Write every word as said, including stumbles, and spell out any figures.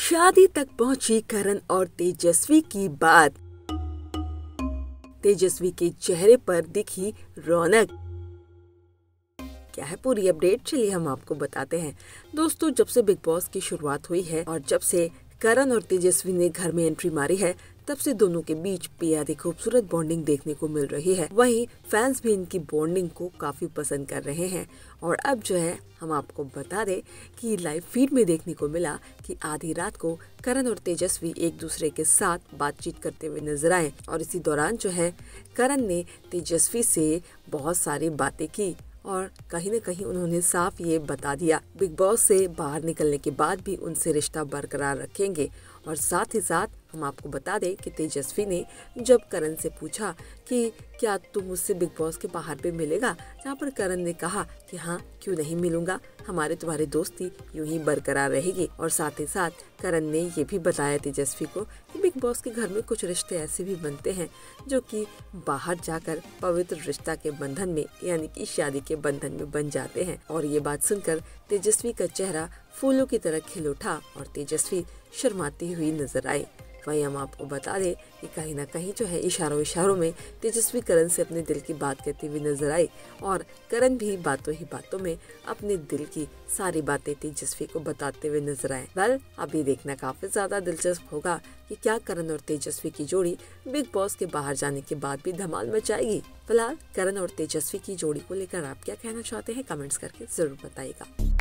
शादी तक पहुंची करण और तेजस्वी की बात। तेजस्वी के चेहरे पर दिखी रौनक। क्या है पूरी अपडेट, चलिए हम आपको बताते हैं। दोस्तों, जब से बिग बॉस की शुरुआत हुई है और जब से करण और तेजस्वी ने घर में एंट्री मारी है, तब से दोनों के बीच बेहद ही खूबसूरत बॉन्डिंग देखने को मिल रही है। वहीं फैंस भी इनकी बॉन्डिंग को काफी पसंद कर रहे हैं। और अब जो है हम आपको बता दें कि लाइव फीड में देखने को मिला कि आधी रात को करण और तेजस्वी एक दूसरे के साथ बातचीत करते हुए नजर आए। और इसी दौरान जो है करण ने तेजस्वी से बहुत सारी बातें की और कहीं न कहीं उन्होंने साफ ये बता दिया बिग बॉस से बाहर निकलने के बाद भी उनसे रिश्ता बरकरार रखेंगे। और साथ ही साथ हम आपको बता दें कि तेजस्वी ने जब करण से पूछा कि क्या तुम मुझसे बिग बॉस के बाहर भी मिलेगा, जहाँ पर करण ने कहा कि हाँ क्यों नहीं मिलूंगा, हमारे तुम्हारी दोस्ती यूं ही बरकरार रहेगी। और साथ ही साथ करण ने ये भी बताया तेजस्वी को कि बिग बॉस के घर में कुछ रिश्ते ऐसे भी बनते हैं जो कि बाहर जाकर पवित्र रिश्ता के बंधन में यानी कि शादी के बंधन में बन जाते हैं। और ये बात सुनकर तेजस्वी का चेहरा फूलों की तरह खिल उठा और तेजस्वी शर्माती हुई नजर आई। वहीं हम आपको बता दें कि कहीं ना कहीं जो है इशारों इशारों में तेजस्वी करण से अपने दिल की बात कहती हुई नजर आई और करण भी बातों ही बातों में अपने दिल की सारी बातें तेजस्वी को बताते हुए नजर आए। वेल, अब ये देखना काफी ज्यादा दिलचस्प होगा कि क्या करण और तेजस्वी की जोड़ी बिग बॉस के बाहर जाने के बाद भी धमाल मचाएगी। फिलहाल करण और तेजस्वी की जोड़ी को लेकर आप क्या कहना चाहते हैं, कमेंट्स करके जरूर बताइएगा।